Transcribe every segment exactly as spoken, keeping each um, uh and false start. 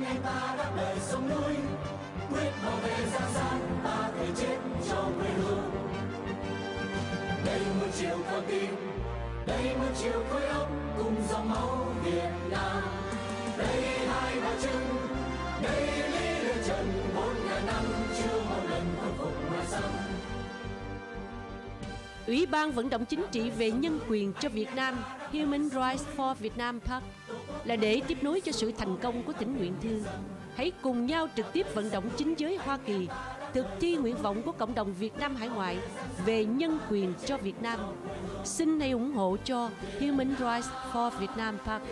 anh em ta đáp lời sông núi, quyết bảo vệ Giang Sơn, ta thể chết cho quê hương. Đây một chiều con tim, đây một chiều khối óc cùng dòng máu Việt Nam. Đây hai bà trưng, đây lý lửa trần bốn ngàn năm chưa một lần khôi phục ngoài xăm. Ủy ban vận động chính trị về nhân quyền cho Việt Nam Human Rights for Vietnam Park là để tiếp nối cho sự thành công của thỉnh nguyện thư. Hãy cùng nhau trực tiếp vận động chính giới Hoa Kỳ thực thi nguyện vọng của cộng đồng Việt Nam hải ngoại về nhân quyền cho Việt Nam. Xin hãy ủng hộ cho Human Rights for Vietnam Park.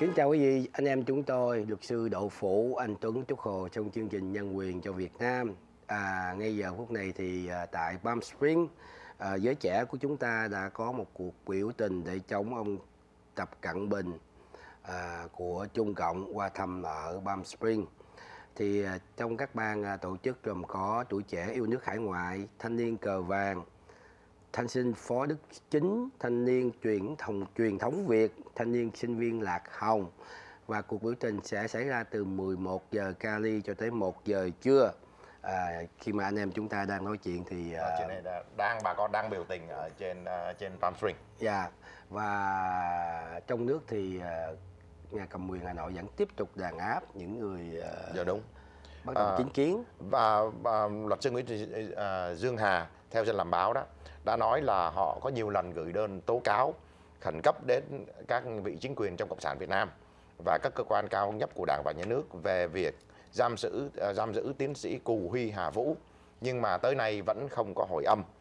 Kính chào quý vị, anh em chúng tôi, luật sư Đậu Phủ, anh Tuấn, Trúc Hồ trong chương trình Nhân quyền cho Việt Nam. À, ngay giờ phút này thì à, tại Palm Springs, à, giới trẻ của chúng ta đã có một cuộc biểu tình để chống ông Tập Cận Bình à, của Trung Cộng qua thăm ở Palm Springs. Thì à, trong các ban à, tổ chức gồm có Tuổi Trẻ Yêu Nước Hải Ngoại, Thanh niên Cờ Vàng, Thanh sinh Phó Đức Chính, Thanh niên truyền thống truyền thống Việt, Thanh niên sinh viên Lạc Hồng. Và cuộc biểu tình sẽ xảy ra từ mười một giờ Cali cho tới một giờ trưa. À, khi mà anh em chúng ta đang nói chuyện thì ở trên này là đang bà con đang biểu tình ở trên uh, trên Palm Springs. Dạ. Yeah. Và trong nước thì uh, nhà cầm quyền Hà Nội vẫn tiếp tục đàn áp những người uh, dạ đúng bắt đầu à, chính kiến. Và, và luật sư Nguyễn uh, Dương Hà theo Dân Làm Báo đó đã nói là họ có nhiều lần gửi đơn tố cáo khẩn cấp đến các vị chính quyền trong Cộng sản Việt Nam và các cơ quan cao nhất của Đảng và Nhà nước về việc giam giữ uh, giam giữ tiến sĩ Cù Huy Hà Vũ, nhưng mà tới nay vẫn không có hồi âm.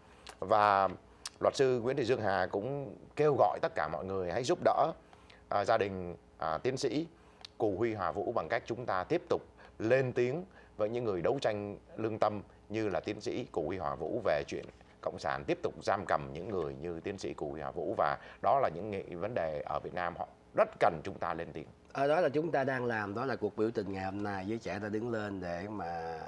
Và luật sư Nguyễn Thị Dương Hà cũng kêu gọi tất cả mọi người hãy giúp đỡ uh, gia đình uh, tiến sĩ Cù Huy Hà Vũ bằng cách chúng ta tiếp tục lên tiếng với những người đấu tranh lương tâm như là tiến sĩ Cù Huy Hà Vũ về chuyện Cộng sản tiếp tục giam cầm những người như tiến sĩ Cù Huy Hà Vũ, và đó là những vấn đề ở Việt Nam họ rất cần chúng ta lên tiếng. Ở đó là chúng ta đang làm, đó là cuộc biểu tình ngày hôm nay, giới trẻ ta đứng lên để mà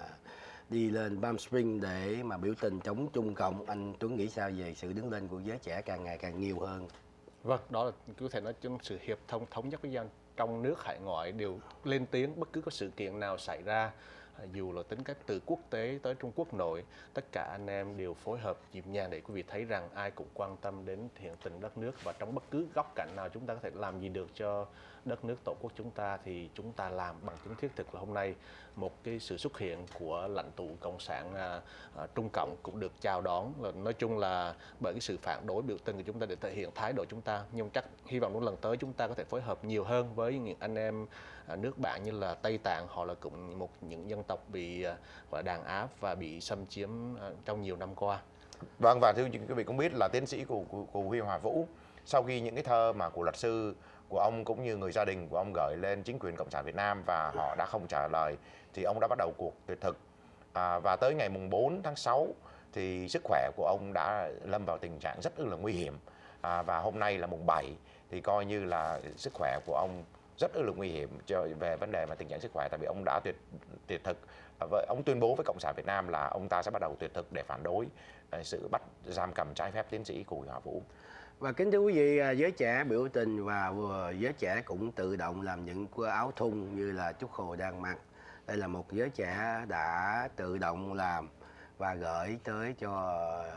đi lên Palm Springs để mà biểu tình chống Trung Cộng. Anh Tuấn nghĩ sao về sự đứng lên của giới trẻ càng ngày càng nhiều hơn? Vâng, đó là có thể nói chung sự hiệp thông thống nhất với dân trong nước hải ngoại đều lên tiếng bất cứ có sự kiện nào xảy ra, dù là tính cách từ quốc tế tới Trung Quốc nội, tất cả anh em đều phối hợp nhịp nhàng để quý vị thấy rằng ai cũng quan tâm đến hiện tình đất nước, và trong bất cứ góc cạnh nào chúng ta có thể làm gì được cho đất nước tổ quốc chúng ta thì chúng ta làm bằng chứng thiết thực. Là hôm nay một cái sự xuất hiện của lãnh tụ cộng sản à, à, Trung Cộng cũng được chào đón, là nói chung là bởi cái sự phản đối biểu tình của chúng ta để thể hiện thái độ chúng ta. Nhưng chắc hy vọng trong lần tới chúng ta có thể phối hợp nhiều hơn với những anh em à, nước bạn như là Tây Tạng, họ là cũng một những dân tộc bị à, gọi là đàn áp và bị xâm chiếm à, trong nhiều năm qua. Vâng, và thưa quý vị cũng biết là tiến sĩ Cù, Cù, Cù Huy Hà Vũ sau khi những cái thơ mà của luật sư của ông cũng như người gia đình của ông gửi lên chính quyền Cộng sản Việt Nam và họ đã không trả lời, thì ông đã bắt đầu cuộc tuyệt thực. À, và tới ngày mùng bốn tháng sáu thì sức khỏe của ông đã lâm vào tình trạng rất là nguy hiểm. À, và hôm nay là mùng bảy thì coi như là sức khỏe của ông rất là nguy hiểm về vấn đề mà tình trạng sức khỏe, tại vì ông đã tuyệt tuyệt thực. Ông tuyên bố với Cộng sản Việt Nam là ông ta sẽ bắt đầu tuyệt thực để phản đối sự bắt giam cầm trái phép tiến sĩ Cù Huy Hà Vũ. Và kính thưa quý vị, giới trẻ biểu tình và vừa giới trẻ cũng tự động làm những áo thun như là Trúc Hồ đang mặc. Đây là một giới trẻ đã tự động làm và gửi tới cho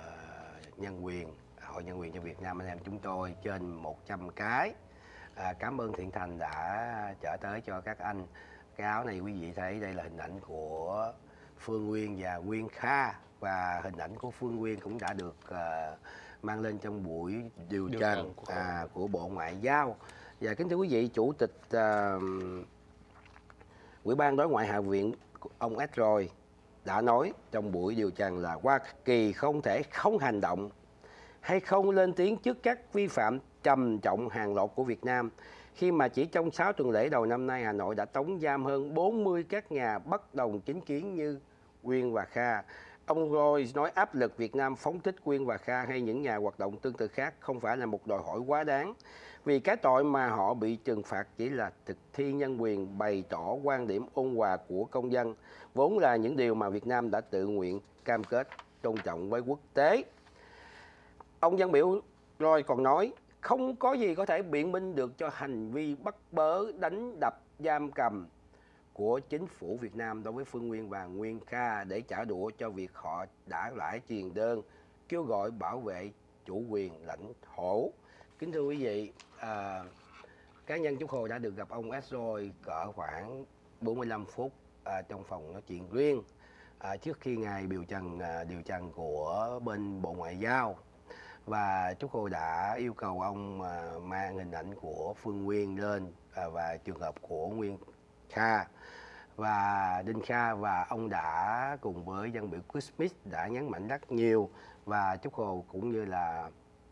nhân quyền, Hội Nhân quyền cho Việt Nam anh em chúng tôi trên một trăm cái. À, cảm ơn Thiện Thành đã trở tới cho các anh. Cái áo này quý vị thấy đây là hình ảnh của Phương Nguyên và Nguyên Kha, và hình ảnh của Phương Nguyên cũng đã được uh, mang lên trong buổi điều, điều trần của... À, của Bộ Ngoại giao. Và kính thưa quý vị, Chủ tịch uh, Ủy ban Đối ngoại Hạ viện ông Ed Roy đã nói trong buổi điều trần là Hoa Kỳ không thể không hành động hay không lên tiếng trước các vi phạm trầm trọng hàng loạt của Việt Nam, khi mà chỉ trong sáu tuần lễ đầu năm nay Hà Nội đã tống giam hơn bốn mươi các nhà bất đồng chính kiến như Quyên và Kha. Ông Roy nói áp lực Việt Nam phóng thích Quyên và Kha hay những nhà hoạt động tương tự khác không phải là một đòi hỏi quá đáng, vì cái tội mà họ bị trừng phạt chỉ là thực thi nhân quyền, bày tỏ quan điểm ôn hòa của công dân, vốn là những điều mà Việt Nam đã tự nguyện cam kết tôn trọng với quốc tế. Ông dân biểu Roy còn nói không có gì có thể biện minh được cho hành vi bắt bớ, đánh đập, giam cầm của chính phủ Việt Nam đối với Phương Nguyên và Nguyên Kha để trả đũa cho việc họ đã lại truyền đơn kêu gọi bảo vệ chủ quyền lãnh thổ. Kính thưa quý vị, à, cá nhân Trúc Hồ đã được gặp ông Ed Roy cỡ khoảng bốn mươi lăm phút à, trong phòng nói chuyện riêng à, trước khi ngày điều trần à, điều trần của bên Bộ Ngoại giao. Và Trúc Hồ đã yêu cầu ông à, mang hình ảnh của Phương Nguyên lên à, và trường hợp của Nguyên Kha và Đinh Kha, và ông đã cùng với dân biểu Chris Smith đã nhấn mạnh rất nhiều, và Trúc Hồ cũng như là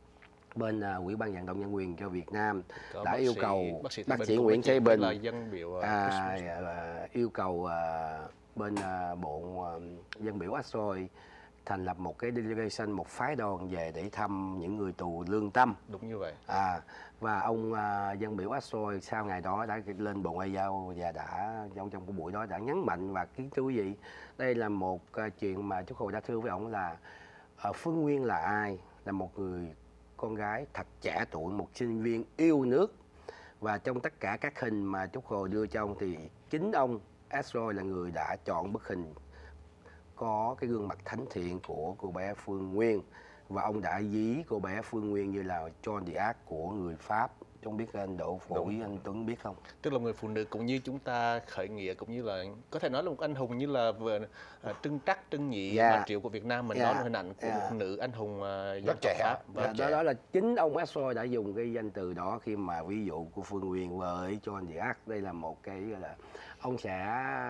bên uh, Ủy ban vận động nhân quyền cho Việt Nam Có đã bác yêu sĩ- cầu bác sĩ bác Thái sĩ Bình Nguyễn cũng nói Thế chuyện với Bình là dân biểu uh, à, Christmas. à, yêu cầu à, bên à, bộ à, dân biểu Asoy thành lập một cái delegation, một phái đoàn về để thăm những người tù lương tâm. Đúng như vậy. À, và ông à, dân biểu Asoy sau ngày đó đã lên Bộ Ngoại giao và đã trong trong cái buổi đó đã nhấn mạnh và kính thưa quý vị, đây là một à, chuyện mà chú Khôi đã thưa với ông là à, Phương Nguyên là ai? Là một người con gái thật trẻ tuổi, một sinh viên yêu nước. Và trong tất cả các hình mà Trúc Hồ đưa cho ông thì chính ông Asoy là người đã chọn bức hình có cái gương mặt thánh thiện của cô bé Phương Nguyên. Và ông đã ví cô bé Phương Nguyên như là Joan d'Arc của người Pháp. Không biết anh Đỗ Phổ, anh Tuấn biết không? Tức là người phụ nữ cũng như chúng ta khởi nghĩa, cũng như là có thể nói là một anh hùng như là vừa uh, Trưng Trắc, Trưng Nhị, Yeah. Bà Triệu của Việt Nam mình Yeah. nói là hình ảnh của Yeah. một nữ anh hùng uh, dân Rất tộc trẻ. Pháp. Và Và đó, đó là chính ông Asoy đã dùng cái danh từ đó khi mà ví dụ của Phương Nguyên với Joan d'Arc. Đây là một cái gọi là ông sẽ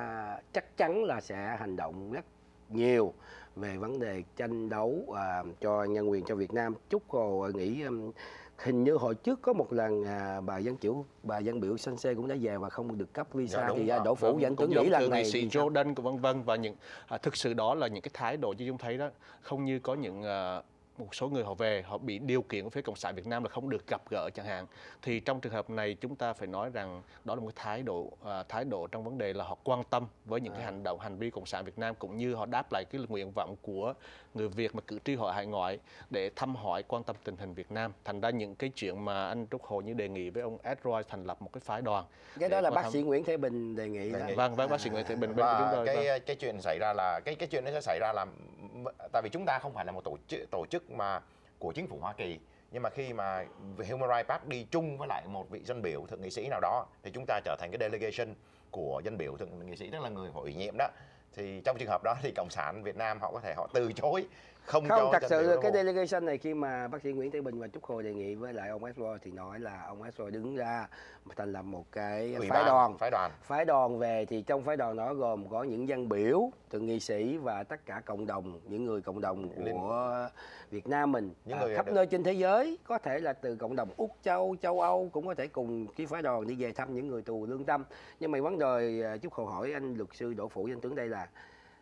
chắc chắn là sẽ hành động rất nhiều về vấn đề tranh đấu à, cho nhân quyền cho Việt Nam. Chúc Hồ nghĩ um, hình như hồi trước có một lần à, bà dân biểu bà dân biểu Sensei cũng đã về và không được cấp visa. Dạ, đúng thì rồi. Đỗ Phủ Vâng, vẫn cũng Tuấn giống nghĩ lần thượng này nghị sĩ thì sao? Jordan của vân vân và những à, thực sự đó là những cái thái độ như chúng thấy đó, không như có những à, một số người họ về họ bị điều kiện của phía Cộng sản Việt Nam là không được gặp gỡ chẳng hạn, thì trong trường hợp này chúng ta phải nói rằng đó là một cái thái độ à, thái độ trong vấn đề là họ quan tâm với những cái hành động hành vi Cộng sản Việt Nam, cũng như họ đáp lại cái nguyện vọng của người Việt mà cử tri họ hải ngoại để thăm hỏi quan tâm tình hình Việt Nam. Thành ra những cái chuyện mà anh Trúc Hồ như đề nghị với ông Asoy thành lập một cái phái đoàn, Cái đó để là qua bác thăm- sĩ Nguyễn Thế Bình đề nghị. Đề đó. nghị. Vâng, vâng, bác sĩ Nguyễn Thế Bình bên của chúng Và tôi. cái vâng. cái chuyện xảy ra là cái cái chuyện nó sẽ xảy ra là tại vì chúng ta không phải là một tổ chức tổ chức mà của chính phủ Hoa Kỳ, nhưng mà khi mà Human Rights Watch đi chung với lại một vị dân biểu thượng nghị sĩ nào đó thì chúng ta trở thành cái delegation của dân biểu thượng nghị sĩ, tức là người họ ủy nhiệm đó. Thì trong trường hợp đó thì Cộng sản Việt Nam họ có thể họ từ chối không, Không, cho thật dân sự biểu cái đó. delegation này khi mà bác sĩ Nguyễn Thế Bình và Trúc Khôi đề nghị với lại ông Asoy thì nói là ông Asoy đứng ra thành lập một cái Ủy phái ban, đoàn. phái đoàn. Phái đoàn về thì trong phái đoàn đó gồm có những dân biểu, thượng nghị sĩ và tất cả cộng đồng, những người cộng đồng của Việt Nam mình Những à, người khắp được- nơi trên thế giới, có thể là từ cộng đồng Úc Châu, châu Âu cũng có thể cùng cái phái đoàn đi về thăm những người tù lương tâm. Nhưng mà vấn đề à, Trúc Khôi hỏi anh luật sư Đỗ Phủ, anh Tuấn đây là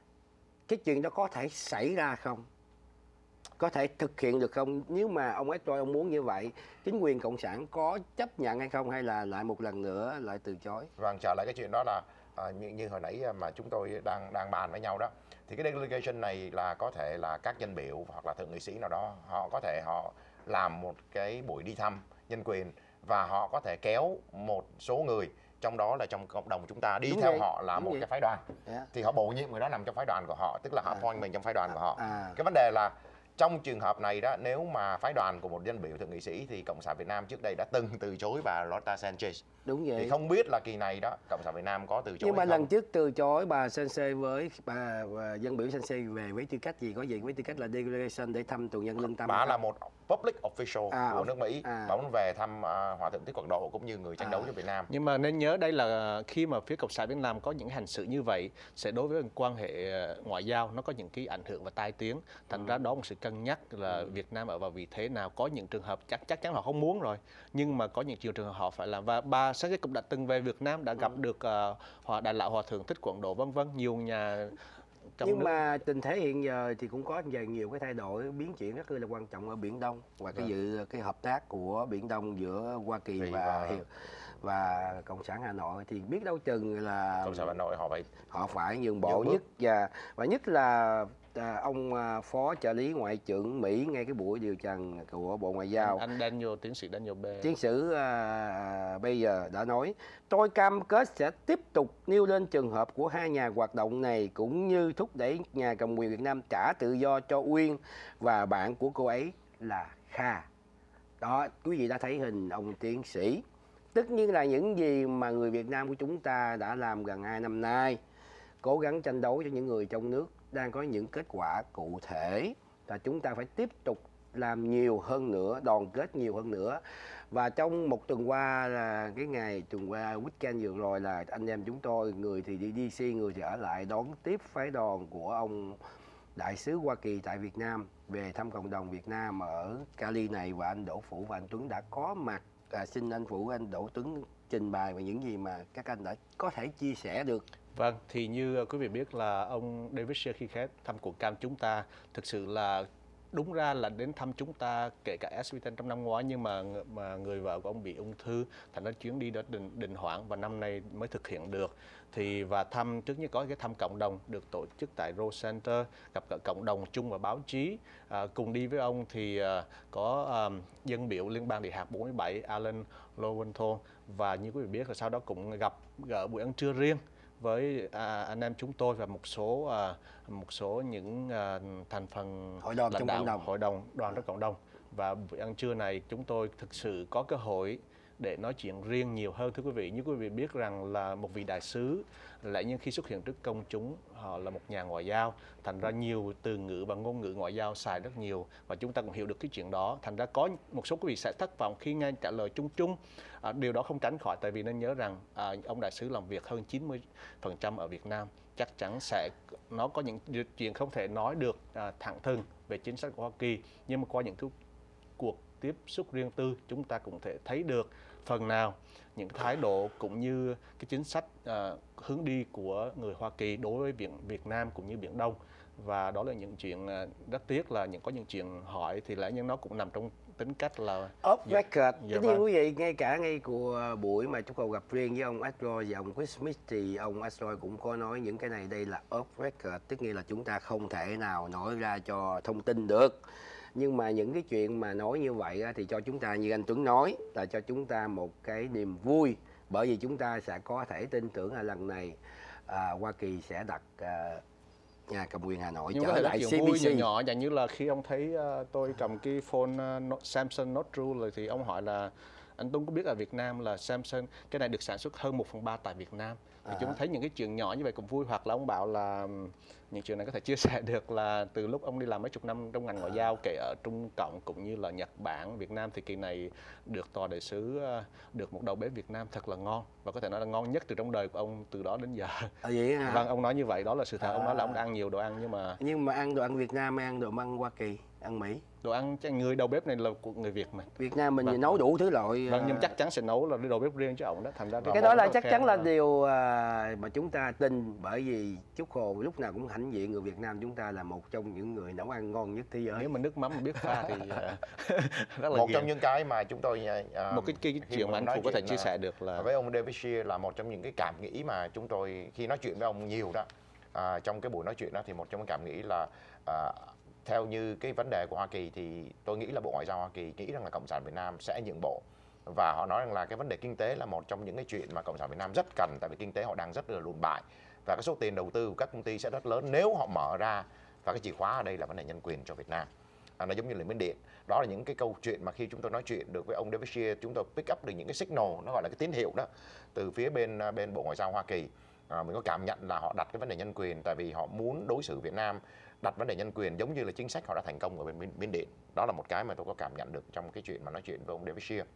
cái chuyện đó có thể xảy ra không? Có thể thực hiện được không? Nếu mà ông Asoy ông muốn như vậy, chính quyền cộng sản có chấp nhận hay không, hay là lại một lần nữa lại từ chối? Vâng, trở lại cái chuyện đó là à, như, như hồi nãy mà chúng tôi đang đang bàn với nhau đó, thì cái delegation này là có thể là các dân biểu hoặc là thượng nghị sĩ nào đó, họ có thể họ làm một cái buổi đi thăm nhân quyền và họ có thể kéo một số người trong đó là trong cộng đồng chúng ta đi Đúng theo vậy, họ là đúng một vậy. cái phái đoàn. Yeah. Thì họ bổ nhiệm người đó nằm trong phái đoàn của họ, tức là họ À. appoint mình trong phái đoàn của họ. À. Cái vấn đề là trong trường hợp này đó, nếu mà phái đoàn của một dân biểu thượng nghị sĩ thì Cộng sản Việt Nam trước đây đã từng từ chối bà Loretta Sanchez. Đúng vậy. Thì không biết là kỳ này đó Cộng sản Việt Nam có từ chối Nhưng mà hay lần không? trước từ chối bà Sensei với bà và dân biểu Sensei về với tư cách gì, có gì với tư cách là delegation để thăm tù nhân lương tâm. Bà là một public official À, của nước Mỹ, à. bà muốn về thăm uh, Hòa thượng Thích Quảng Độ cũng như người tranh đấu À. cho Việt Nam. Nhưng mà nên nhớ đây là khi mà phía Cộng sản Việt Nam có những hành xử như vậy sẽ đối với quan hệ ờ, ngoại giao nó có những cái ảnh hưởng và tai tiếng. Thành ra đó một sự cân nhắc là Việt Nam ở vào vị thế nào. Có những trường hợp chắc chắc chắn họ không muốn rồi, nhưng mà có những trường hợp họ phải làm. Và bà Sanchez cũng đã từng về Việt Nam, đã gặp được uh, hòa Đại lão Hòa thượng Thích Quảng Độ vân vân, nhiều nhà trong Nhưng nước. mà tình thế hiện giờ thì cũng có về nhiều cái thay đổi, biến chuyển rất là quan trọng ở Biển Đông và cái dự cái hợp tác của Biển Đông giữa Hoa Kỳ Thì và và- Hiệp và Cộng sản Hà Nội thì biết đâu chừng là Cộng sản Hà Nội họ phải họ phải nhường bộ Nhường bước. nhất và và nhất là à, ông à, phó trợ lý ngoại trưởng Mỹ ngay cái buổi điều trần của Bộ Ngoại giao, Anh Daniel, tiến sĩ Daniel B. tiến sử à, bây giờ đã nói: tôi cam kết sẽ tiếp tục nêu lên trường hợp của hai nhà hoạt động này cũng như thúc đẩy nhà cầm quyền Việt Nam trả tự do cho Uyên và bạn của cô ấy là Kha. Đó, quý vị đã thấy hình ông tiến sĩ. Tất nhiên là những gì mà người Việt Nam của chúng ta đã làm gần hai năm nay, cố gắng tranh đấu cho những người trong nước đang có những kết quả cụ thể, và chúng ta phải tiếp tục làm nhiều hơn nữa, đoàn kết nhiều hơn nữa. Và trong một tuần qua là cái ngày tuần qua weekend vừa rồi là anh em chúng tôi, người thì đi đê xê, người thì ở lại đón tiếp phái đoàn của ông đại sứ Hoa Kỳ tại Việt Nam về thăm cộng đồng Việt Nam ở Cali này, và anh Đỗ Phủ và anh Tuấn đã có mặt. À, xin anh Phủ, anh Đỗ Tuấn trình bày về những gì mà các anh đã có thể chia sẻ được. Vâng, thì như quý vị biết là ông David Shea khi khép thăm cuộc cam chúng ta, thực sự là đúng ra là đến thăm chúng ta kể cả ét vê ten trong năm ngoái, nhưng mà mà người vợ của ông bị ung thư, thành ra chuyến đi đó đình, đình hoãn và năm nay mới thực hiện được. Thì và thăm trước nhất có cái thăm cộng đồng được tổ chức tại Rose Center, gặp gỡ cộng đồng chung và báo chí. À, cùng đi với ông thì à, có à, dân biểu liên bang địa hạt bốn mươi bảy Alan Lowenthal, và như quý vị biết là sau đó cũng gặp gỡ buổi ăn trưa riêng với à, anh em chúng tôi và một số à, một số những à, thành phần Hội đoàn lãnh trong đạo cộng đồng. hội đồng đoàn trong cộng đồng. Và buổi ăn trưa này chúng tôi thực sự có cơ hội để nói chuyện riêng nhiều hơn. Thưa quý vị, như quý vị biết rằng là một vị đại sứ, lại nhưng khi xuất hiện trước công chúng họ là một nhà ngoại giao, thành ra nhiều từ ngữ và ngôn ngữ ngoại giao xài rất nhiều, và chúng ta cũng hiểu được cái chuyện đó. Thành ra có một số quý vị sẽ thất vọng khi nghe trả lời chung chung. À, điều đó không tránh khỏi, tại vì nên nhớ rằng à, ông đại sứ làm việc hơn chín mươi phần trăm ở Việt Nam, chắc chắn sẽ nó có những chuyện không thể nói được à, thẳng thừng về chính sách của Hoa Kỳ, nhưng mà qua những cái cuộc tiếp xúc riêng tư chúng ta cũng thể thấy được phần nào những thái độ cũng như cái chính sách à, hướng đi của người Hoa Kỳ đối với Việt, Việt Nam cũng như Biển Đông. Và đó là những chuyện à, rất tiếc là những có những chuyện hỏi thì lẽ nhưng nó cũng nằm trong tính cách là Off dạ, record. dạ Tất nhiên vâng. quý vị, ngay cả ngay của buổi mà chúng tôi gặp riêng với ông Atroy và ông Chris Smith thì ông Atroy cũng có nói những cái này đây là off record, tức nghĩa là chúng ta không thể nào nói ra cho thông tin được. Nhưng mà những cái chuyện mà nói như vậy á, thì cho chúng ta, như anh Tuấn nói, là cho chúng ta một cái niềm vui, bởi vì chúng ta sẽ có thể tin tưởng là lần này à, Hoa Kỳ sẽ đặt à, nhà cầm quyền Hà Nội Nhưng có trở thể lại là xê chuyện bê vui xê. nhỏ nhỏ, chẳng như là khi ông thấy uh, tôi cầm cái phone uh, no, Samsung Note True rồi thì ông hỏi là anh Tuấn có biết ở Việt Nam là Samsung cái này được sản xuất hơn một phần ba tại Việt Nam. Thì À. chúng ta thấy những cái chuyện nhỏ như vậy cũng vui. Hoặc là ông bảo là những chuyện này có thể chia sẻ được là từ lúc ông đi làm mấy chục năm trong ngành ngoại giao, kể ở Trung Cộng cũng như là Nhật Bản, Việt Nam, thì kỳ này được tòa đại sứ được một đầu bếp Việt Nam thật là ngon, và có thể nói là ngon nhất từ trong đời của ông từ đó đến giờ. À, vậy hả? Vâng, ông nói như vậy, đó là sự thật. À. Ông nói là ông đã ăn nhiều đồ ăn, nhưng mà Nhưng mà ăn đồ ăn Việt Nam hay ăn đồ ăn Hoa Kỳ, ăn Mỹ? đồ ăn người đầu bếp này là của người Việt mình. Việt Nam mình Vâng. thì nấu đủ thứ loại. Vâng, nhưng à, chắc chắn sẽ nấu là đầu bếp riêng cho ổng đó. Thành ra cái đó là chắc chắn là điều điều à, mà chúng ta tin, bởi vì Chúc Hồ lúc nào cũng hãnh diện người Việt Nam chúng ta là một trong những người nấu ăn ngon nhất thế giới. nếu mà nước mắm mà biết pha thì uh, rất là Một ghiền. trong những cái mà chúng tôi uh, một cái, cái, cái khi chuyện mà anh nói Phụ có thể chuyện chia là- sẻ được là với ông David Shea là một trong những cái cảm nghĩ mà chúng tôi khi nói chuyện với ông nhiều đó, à, trong cái buổi nói chuyện đó thì một trong những cảm nghĩ là à, theo như cái vấn đề của Hoa Kỳ thì tôi nghĩ là Bộ Ngoại giao Hoa Kỳ nghĩ rằng là Cộng sản Việt Nam sẽ nhượng bộ, và họ nói rằng là cái vấn đề kinh tế là một trong những cái chuyện mà Cộng sản Việt Nam rất cần, tại vì kinh tế họ đang rất là lùn bại và cái số tiền đầu tư của các công ty sẽ rất lớn nếu họ mở ra, và cái chìa khóa ở đây là vấn đề nhân quyền cho Việt Nam. À, nó giống như là Miến Điện. Đó là những cái câu chuyện mà khi chúng tôi nói chuyện được với ông David Shea, chúng tôi pick up được những cái signal, nó gọi là cái tín hiệu đó từ phía bên bên Bộ Ngoại giao Hoa Kỳ. À, mình có cảm nhận là họ đặt cái vấn đề nhân quyền, tại vì họ muốn đối xử Việt Nam đặt vấn đề nhân quyền giống như là chính sách họ đã thành công ở bên Miến Điện. Đó là một cái mà tôi có cảm nhận được trong cái chuyện mà nói chuyện với ông David Shea.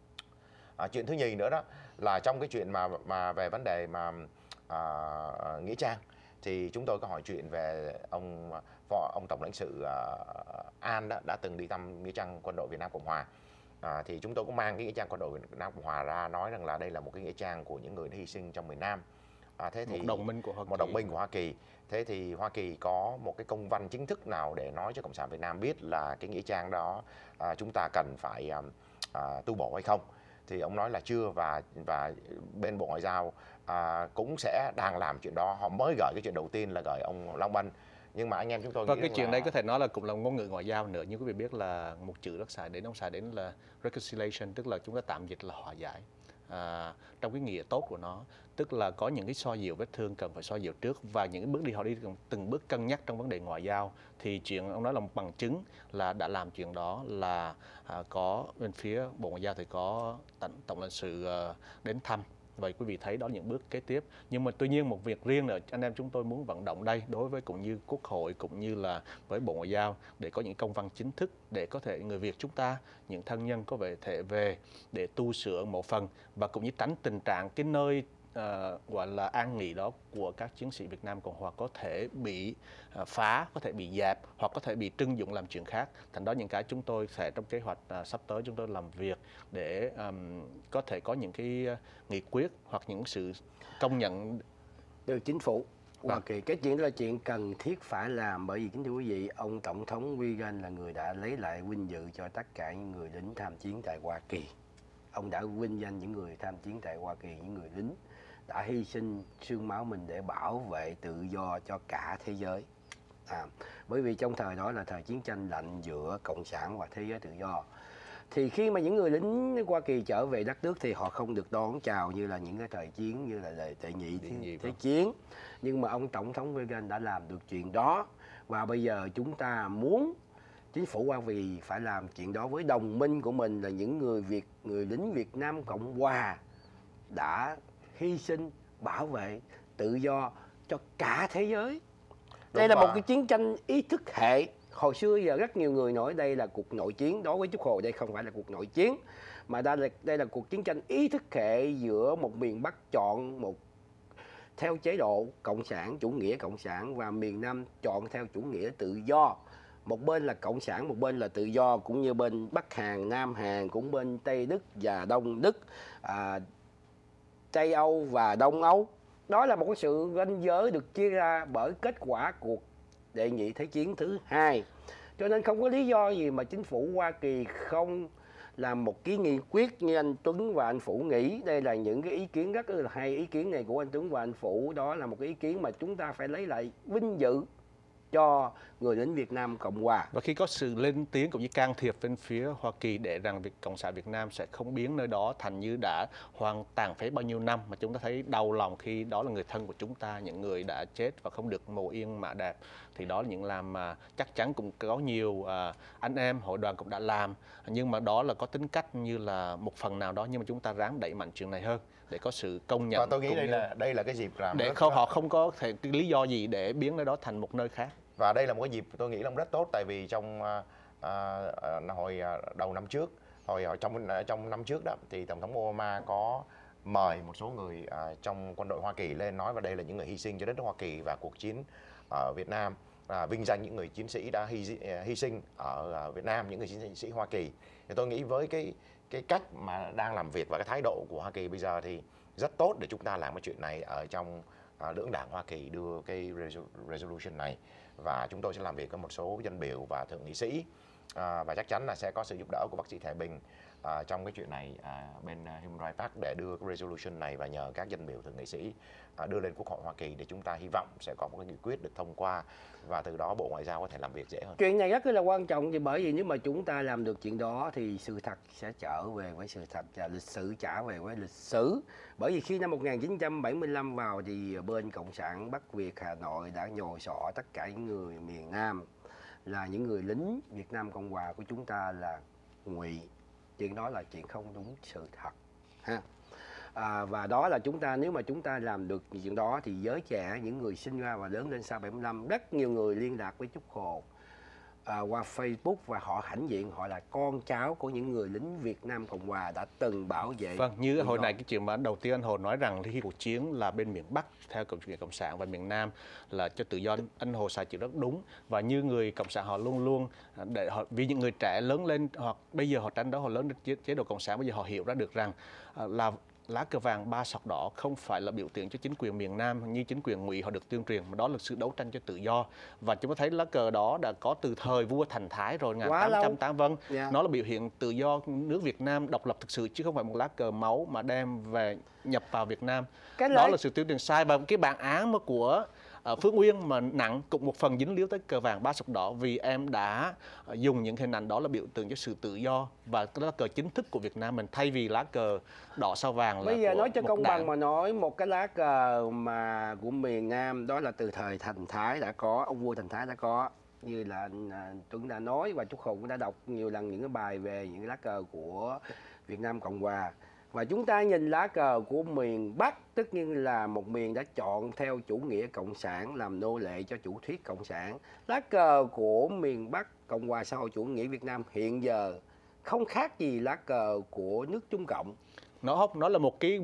À, chuyện thứ nhì nữa đó là trong cái chuyện mà mà về vấn đề mà à, nghĩa trang, thì chúng tôi có hỏi chuyện về ông phó ông tổng lãnh sự uh, An đó, đã từng đi thăm nghĩa trang quân đội Việt Nam Cộng Hòa. À, thì chúng tôi cũng mang cái nghĩa trang quân đội Việt Nam Cộng Hòa ra, nói rằng là đây là một cái nghĩa trang của những người đã hy sinh trong miền Nam. À, thế thì một đồng minh của Hoa Kỳ. một đồng minh của Hoa Kỳ. Thế thì Hoa Kỳ có một cái công văn chính thức nào để nói cho Cộng sản Việt Nam biết là cái nghĩa trang đó à, chúng ta cần phải à, à, tu bổ hay không? Thì ông nói là chưa, và và bên Bộ Ngoại giao à, cũng sẽ đang làm chuyện đó. Họ mới gửi cái chuyện đầu tiên là gửi ông Long Bân, nhưng mà anh em chúng tôi Và nghĩ cái rằng chuyện là... đây có thể nói là cũng là ngôn ngữ ngoại giao nữa. Như quý vị biết là một chữ rất xài đến, ông xài đến là reconciliation, tức là chúng ta tạm dịch là hòa giải. À, trong cái nghĩa tốt của nó, tức là có những cái xoa dịu vết thương cần phải xoa dịu trước, và những cái bước đi họ đi từng bước cân nhắc trong vấn đề ngoại giao. Thì chuyện ông nói là một bằng chứng là đã làm chuyện đó là à, có bên phía Bộ Ngoại giao thì có tổng, tổng lãnh sự à, đến thăm. Vậy quý vị thấy đó là những bước kế tiếp. Nhưng mà tuy nhiên một việc riêng nữa anh em chúng tôi muốn vận động đây, đối với cũng như Quốc hội cũng như là với Bộ Ngoại giao, để có những công văn chính thức để có thể người Việt chúng ta, những thân nhân có về thể về để tu sửa một phần, và cũng như tránh tình trạng cái nơi uh, gọi là an nghỉ đó của các chiến sĩ Việt Nam Cộng Hòa có thể bị uh, phá, có thể bị dẹp hoặc có thể bị trưng dụng làm chuyện khác. Thành đó những cái chúng tôi sẽ trong kế hoạch uh, sắp tới chúng tôi làm việc để um, có thể có những cái uh, nghị quyết hoặc những sự công nhận từ chính phủ Hoa Kỳ. Cái chuyện đó là chuyện cần thiết phải làm, bởi vì kính thưa quý vị, ông Tổng thống Reagan là người đã lấy lại vinh dự cho tất cả những người lính tham chiến tại Hoa Kỳ. Ông đã vinh danh những người tham chiến tại Hoa Kỳ, những người lính đã hy sinh xương máu mình để bảo vệ tự do cho cả thế giới. À, bởi vì trong thời đó là thời chiến tranh lạnh giữa Cộng sản và thế giới tự do. Thì khi mà những người lính Hoa Kỳ trở về đất nước thì họ không được đón chào như là những cái thời chiến như là đời đệ nhị thế, thế chiến. Nhưng mà ông Tổng thống Reagan đã làm được chuyện đó. Và bây giờ chúng ta muốn chính phủ Hoa Kỳ phải làm chuyện đó với đồng minh của mình là những người Việt, người lính Việt Nam Cộng Hòa đã hy sinh bảo vệ tự do cho cả thế giới. Đúng đây là một cái chiến tranh ý thức hệ. Hồi xưa giờ rất nhiều người nói đây là cuộc nội chiến. Đối với Trúc Hồ đây không phải là cuộc nội chiến, mà đây là, đây là cuộc chiến tranh ý thức hệ giữa một miền Bắc chọn một theo chế độ cộng sản, chủ nghĩa cộng sản, và miền Nam chọn theo chủ nghĩa tự do. Một bên là cộng sản, một bên là tự do, cũng như bên Bắc Hàn, Nam Hàn, cũng bên Tây Đức và Đông Đức, à, Tây Âu và Đông Âu. Đó là một sự ranh giới được chia ra bởi kết quả cuộc đệ nhị thế chiến thứ hai. Cho nên không có lý do gì mà chính phủ Hoa Kỳ không làm một cái nghị quyết như anh Tuấn và anh Phủ nghĩ. Đây là những cái ý kiến rất là hay. Ý kiến này của anh Tuấn và anh Phủ đó là một cái ý kiến mà chúng ta phải lấy lại vinh dự cho người lính Việt Nam Cộng Hòa. Và khi có sự lên tiếng cũng như can thiệp bên phía Hoa Kỳ để rằng việc Cộng sản Việt Nam sẽ không biến nơi đó thành như đã hoang tàn phế bao nhiêu năm, mà chúng ta thấy đau lòng khi đó là người thân của chúng ta, những người đã chết và không được mồ yên mạ đẹp. Thì đó là những làm mà chắc chắn cũng có nhiều à, anh em hội đoàn cũng đã làm, nhưng mà đó là có tính cách như là một phần nào đó, nhưng mà chúng ta ráng đẩy mạnh chuyện này hơn để có sự công nhận. Và tôi nghĩ đây là đây là cái dịp làm để không họ không có thể cái lý do gì để biến nơi đó thành một nơi khác. Và đây là một cái dịp tôi nghĩ là rất tốt, tại vì trong à, à, hồi đầu năm trước, hồi trong trong năm trước đó thì Tổng thống Obama có mời một số người à, trong quân đội Hoa Kỳ lên nói, và đây là những người hy sinh cho đất nước Hoa Kỳ và cuộc chiến ở Việt Nam, à, vinh danh những người chiến sĩ đã hy, hy sinh ở Việt Nam, những người chiến sĩ Hoa Kỳ. Thì tôi nghĩ với cái cái cách mà đang làm việc và cái thái độ của Hoa Kỳ bây giờ thì rất tốt để chúng ta làm cái chuyện này ở trong à, lưỡng đảng Hoa Kỳ đưa cái resolution này, và chúng tôi sẽ làm việc với một số dân biểu và thượng nghị sĩ, à, và chắc chắn là sẽ có sự giúp đỡ của bác sĩ Thái Bình à, trong cái chuyện này à, bên Human Rights Watch để đưa cái resolution này, và nhờ các dân biểu thượng nghị sĩ à, đưa lên Quốc hội Hoa Kỳ để chúng ta hy vọng sẽ có một cái nghị quyết được thông qua, và từ đó Bộ Ngoại giao có thể làm việc dễ hơn. Chuyện này rất là quan trọng, vì bởi vì nếu mà chúng ta làm được chuyện đó thì sự thật sẽ trở về với sự thật và lịch sử trả về với lịch sử. Bởi vì khi năm một nghìn chín trăm bảy mươi lăm vào thì bên Cộng sản Bắc Việt Hà Nội đã nhồi sọ tất cả những người miền Nam là những người lính Việt Nam Cộng Hòa của chúng ta là ngụy. Chuyện đó là chuyện không đúng sự thật ha. À, và đó là chúng ta, nếu mà chúng ta làm được chuyện đó thì giới trẻ, những người sinh ra và lớn lên sau bảy mươi lăm, rất nhiều người liên lạc với Trúc Hồ à, qua Facebook, và họ hãnh diện họ là con cháu của những người lính Việt Nam Cộng Hòa đã từng bảo vệ. Vâng, như hồi này cái chuyện mà đầu tiên anh Hồ nói rằng khi cuộc chiến là bên miền Bắc theo chủ nghĩa cộng sản và miền Nam là cho tự do, anh Hồ xài chuyện rất đúng. Và như người cộng sản họ luôn luôn để họ, vì những người trẻ lớn lên hoặc bây giờ họ tranh đấu họ lớn lên chế độ cộng sản, bây giờ họ hiểu ra được rằng là lá cờ vàng ba sọc đỏ không phải là biểu tượng cho chính quyền miền Nam như chính quyền ngụy họ được tuyên truyền, mà đó là sự đấu tranh cho tự do. Và chúng ta thấy lá cờ đó đã có từ thời vua Thành Thái rồi, một nghìn tám trăm tám mươi. Vâng, yeah. Nó là biểu hiện tự do nước Việt Nam độc lập thực sự, chứ không phải một lá cờ máu mà đem về nhập vào Việt Nam. Cái đó lấy... là sự tuyên truyền sai. Và cái bản án mà của Uh, Phước Nguyên mà nặng cũng một phần dính líu tới cờ vàng ba sọc đỏ, vì em đã uh, dùng những hình ảnh đó là biểu tượng cho sự tự do, và đó là cờ chính thức của Việt Nam mình, thay vì lá cờ đỏ sao vàng là bây giờ nói cho công đảng. bằng mà nói, một cái lá cờ mà của miền Nam đó là từ thời Thành Thái đã có, ông vua Thành Thái đã có, như là anh Tuấn đã nói và Trúc Hùng cũng đã đọc nhiều lần những cái bài về những cái lá cờ của Việt Nam Cộng Hòa. Và chúng ta nhìn lá cờ của miền Bắc, tất nhiên là một miền đã chọn theo chủ nghĩa cộng sản, làm nô lệ cho chủ thuyết cộng sản. Lá cờ của miền Bắc Cộng hòa xã hội chủ nghĩa Việt Nam hiện giờ không khác gì lá cờ của nước Trung Cộng. Nó không, nó là một cái một cái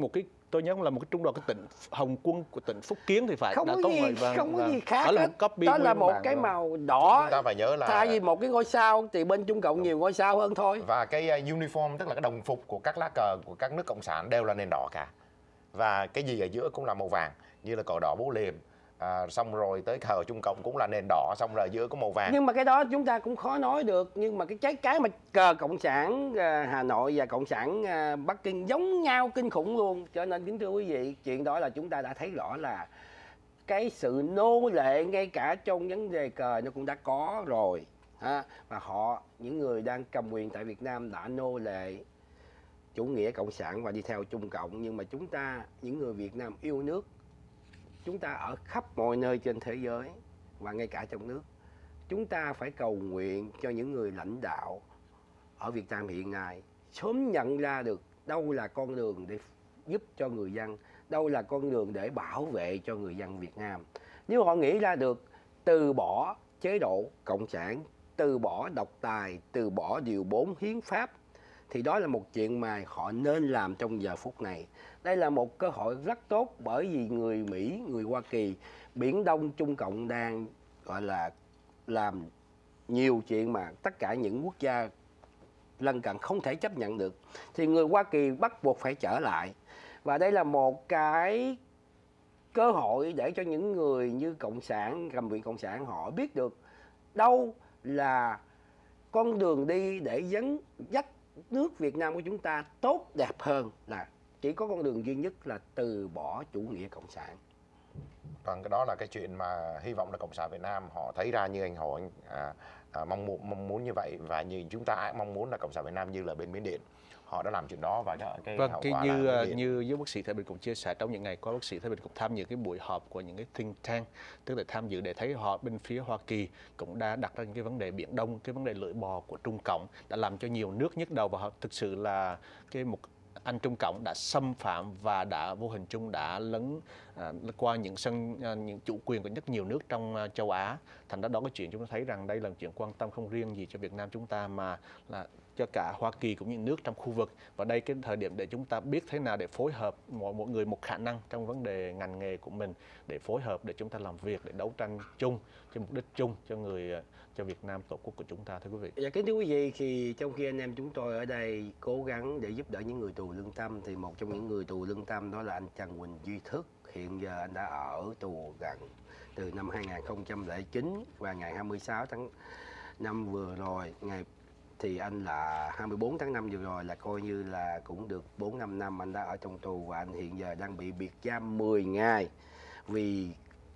tôi nhớ là một cái trung đoàn cái tỉnh Hồng Quân của tỉnh Phúc Kiến thì phải không đã có có gì, vậy, vâng, không có vâng. gì khác đó là hết. một copy Đó là nguyên một bản, cái vâng. màu đỏ. Chúng ta phải nhớ là Thay vì một cái ngôi sao thì bên Trung Cộng nhiều ngôi sao hơn thôi. và cái uh, uniform, tức là cái đồng phục của các lá cờ của các nước cộng sản đều là nền đỏ cả, và cái gì ở giữa cũng là màu vàng, như là cờ đỏ Bố Liềm. À, xong rồi tới cờ Trung Cộng cũng là nền đỏ, xong rồi giữa có màu vàng. Nhưng mà cái đó chúng ta cũng khó nói được. Nhưng mà cái cái cái mà cờ Cộng sản à, Hà Nội và Cộng sản à, Bắc Kinh giống nhau kinh khủng luôn. Cho nên kính thưa quý vị, chuyện đó là chúng ta đã thấy rõ là cái sự nô lệ ngay cả trong vấn đề cờ nó cũng đã có rồi ha. Và họ, những người đang cầm quyền tại Việt Nam đã nô lệ chủ nghĩa cộng sản và đi theo Trung Cộng. Nhưng mà chúng ta, những người Việt Nam yêu nước, chúng ta ở khắp mọi nơi trên thế giới và ngay cả trong nước, chúng ta phải cầu nguyện cho những người lãnh đạo ở Việt Nam hiện nay sớm nhận ra được đâu là con đường để giúp cho người dân, đâu là con đường để bảo vệ cho người dân Việt Nam. Nếu họ nghĩ ra được từ bỏ chế độ cộng sản, từ bỏ độc tài, từ bỏ điều bốn hiến pháp, thì đó là một chuyện mà họ nên làm trong giờ phút này. Đây là một cơ hội rất tốt, bởi vì người Mỹ, người Hoa Kỳ, Biển Đông Trung Cộng đang gọi là làm nhiều chuyện mà tất cả những quốc gia lân cận không thể chấp nhận được. Thì người Hoa Kỳ bắt buộc phải trở lại. Và đây là một cái cơ hội để cho những người như Cộng sản, cầm quyền Cộng sản, họ biết được đâu là con đường đi để dẫn dắt nước Việt Nam của chúng ta tốt đẹp hơn. Là chỉ có con đường duy nhất là từ bỏ chủ nghĩa cộng sản. Vâng, cái đó là cái chuyện mà hy vọng là Cộng sản Việt Nam họ thấy ra như anh Hồ anh à, à, mong muốn mong muốn như vậy, và như chúng ta mong muốn là Cộng sản Việt Nam như là bên Miến Điện họ đã làm chuyện đó, và cái Vâng, hậu cái quả như là Miến Điện. như với bác sĩ Thái Bình cũng chia sẻ, trong những ngày qua bác sĩ Thái Bình cũng tham dự cái buổi họp của những cái think tank, tức là tham dự để thấy họ bên phía Hoa Kỳ cũng đã đặt ra những cái vấn đề Biển Đông, cái vấn đề lưỡi bò của Trung Cộng đã làm cho nhiều nước nhức đầu, và họ thực sự là cái một anh Trung Cộng đã xâm phạm và đã vô hình chung đã lấn à, qua những sân à, những chủ quyền của rất nhiều nước trong à, châu Á. Thành ra đó cái chuyện chúng ta thấy rằng đây là chuyện quan tâm không riêng gì cho Việt Nam chúng ta, mà là cho cả Hoa Kỳ cũng như nước trong khu vực. Và đây cái thời điểm để chúng ta biết thế nào để phối hợp, mỗi mỗi người một khả năng trong vấn đề ngành nghề của mình, để phối hợp để chúng ta làm việc, để đấu tranh chung cho mục đích chung cho người cho Việt Nam, tổ quốc của chúng ta, thưa quý vị. Dạ, kính thưa quý vị, thì trong khi anh em chúng tôi ở đây cố gắng để giúp đỡ những người tù lương tâm, thì một trong những người tù lương tâm đó là anh Trần Huỳnh Duy Thức. Hiện giờ anh đã ở tù gần từ năm hai nghìn không trăm lẻ chín, và ngày hai mươi sáu tháng năm vừa rồi, ngày thì anh là hai mươi bốn tháng năm vừa rồi là coi như là cũng được bốn năm năm anh đã ở trong tù, và anh hiện giờ đang bị biệt giam mười ngày vì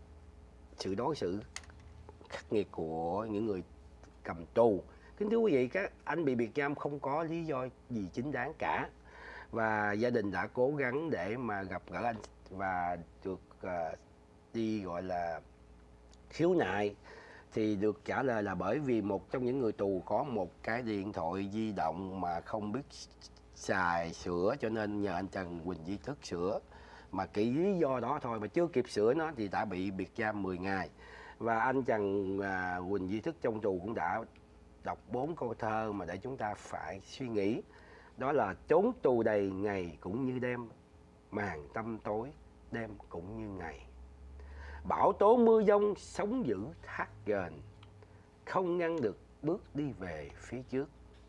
sự đối xử khắc nghiệt của những người cầm tù. Kính thưa quý vị, các anh bị biệt giam không có lý do gì chính đáng cả, và gia đình đã cố gắng để mà gặp gỡ anh và được uh, đi gọi là khiếu nại, thì được trả lời là bởi vì một trong những người tù có một cái điện thoại di động mà không biết xài sửa, cho nên nhờ anh Trần Huỳnh Duy Thức sửa, mà cái lý do đó thôi mà chưa kịp sửa nó thì đã bị biệt giam mười ngày. Và anh Trần à, Huỳnh Duy Thức trong tù cũng đã đọc bốn câu thơ mà để chúng ta phải suy nghĩ. Đó là trốn tù đầy ngày cũng như đêm, màn tăm tối đêm cũng như ngày. Bão tố mưa giông sóng dữ thác ghềnh, không ngăn được bước đi về phía trước.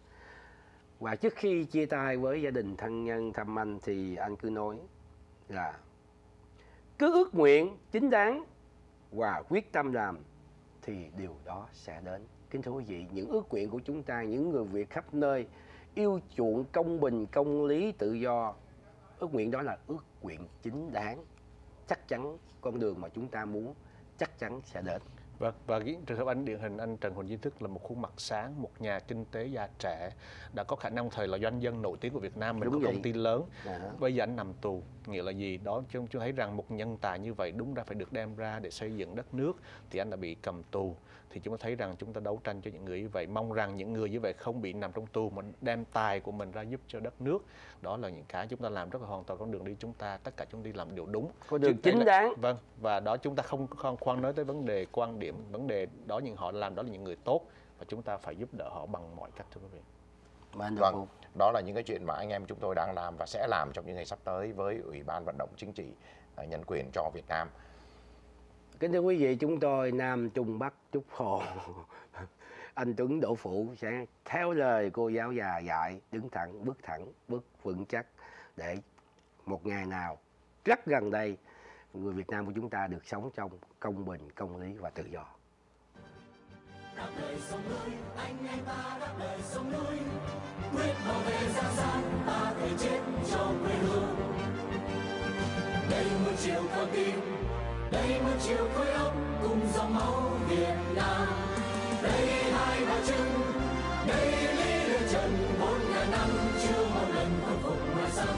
Và trước khi chia tay với gia đình thân nhân thăm anh thì anh cứ nói là cứ ước nguyện chính đáng và quyết tâm làm thì điều đó sẽ đến. Kính thưa quý vị, những ước nguyện của chúng ta, những người Việt khắp nơi yêu chuộng công bình, công lý, tự do, ước nguyện đó là ước nguyện chính đáng. Chắc chắn con đường mà chúng ta muốn chắc chắn sẽ đến. Vâng, và cái trường hợp anh điển hình anh Trần Huỳnh Duy Thức là một khuôn mặt sáng, một nhà kinh tế già trẻ, đã có khả năng thời là doanh nhân nổi tiếng của Việt Nam, mình Đúng có vậy. công ty lớn. À. Bây giờ anh nằm tù, nghĩa là gì đó, chúng tôi thấy rằng một nhân tài như vậy đúng ra phải được đem ra để xây dựng đất nước, thì anh đã bị cầm tù. Thì chúng ta thấy rằng chúng ta đấu tranh cho những người như vậy, mong rằng những người như vậy không bị nằm trong tù mà đem tài của mình ra giúp cho đất nước. Đó là những cái chúng ta làm rất là hoàn toàn con đường đi chúng ta, tất cả chúng ta đi làm điều đúng. Con đường Chứ đây chính là- đáng. Vâng, và đó chúng ta không không khoan nói tới vấn đề quan điểm, vấn đề đó những họ làm đó là những người tốt, và chúng ta phải giúp đỡ họ bằng mọi cách, thưa quý vị. Mến Vâng, phục. đó là những cái chuyện mà anh em chúng tôi đang làm và sẽ làm trong những ngày sắp tới với Ủy ban Vận động Chính trị à, Nhân quyền cho Việt Nam. Kính thưa quý vị, chúng tôi Nam Trung Bắc Trúc Hồ anh Tuấn Đỗ Phủ sẽ theo lời cô giáo già dạy, đứng thẳng, bước thẳng, bước vững chắc để một ngày nào rất gần đây người Việt Nam của chúng ta được sống trong công bình, công lý và tự do. Đáp lời sông núi, anh em ta đáp lời sông núi, quyết bảo vệ Giang San, ta thể chết cho quê hương. Đây một chiều con tim, đây một chiều khối óc, cùng dòng máu Việt Nam. Đây hai ba chân, đây lý lựa trần, bốn ngàn năm chưa một lần khuất phục ngoài xăm.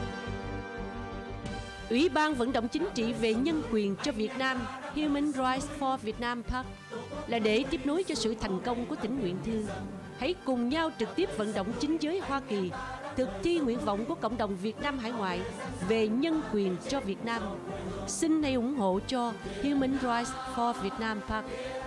Ủy ban Vận động Chính trị về Nhân quyền cho Việt Nam Human Rights for Vietnam Park là để tiếp nối cho sự thành công của tỉnh Nguyện Thư. Hãy cùng nhau trực tiếp vận động chính giới Hoa Kỳ thực thi nguyện vọng của cộng đồng Việt Nam hải ngoại về nhân quyền cho Việt Nam. Xin hãy ủng hộ cho Human Rights for Vietnam Park.